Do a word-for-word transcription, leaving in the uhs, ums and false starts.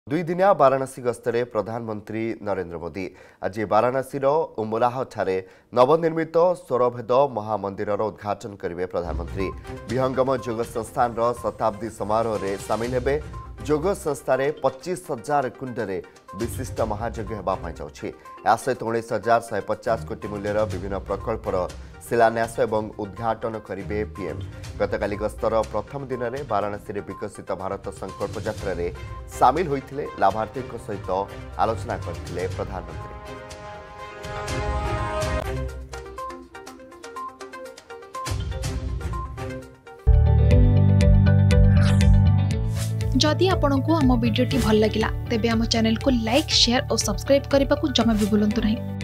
दुई दिनिया वाराणसी गस्तरे प्रधानमंत्री नरेंद्र मोदी आज वाराणसीर उमराह ठारे नवनिर्मित स्वरभेद महामंदिरर उद्घाटन करेंगे। प्रधानमंत्री विहंगम योग संस्थान शताब्दी समारोह में सामिल हेबे। योग संस्थार पच्चीस हजार कुंडे विशिष्ट महायज्ञ होगापी जाऊँगी। या सहित उन्नीस हजार शहे पचास कोटी मूल्यर विभिन्न प्रकल्पर शिलान्यास और उद्घाटन करेंगे पीएम। गतकाली गस्तर प्रथम दिन में वाराणसी में विकसित भारत संकल्प यात्रा रे सामिल होते लाभार्थी सहित आलोचना करते प्रधानमंत्री। जदि आपंक आम भिडी भल लगा तेब आम चैनल को लाइक शेयर और सब्सक्राइब करने को जमा भी भूलु नहीं।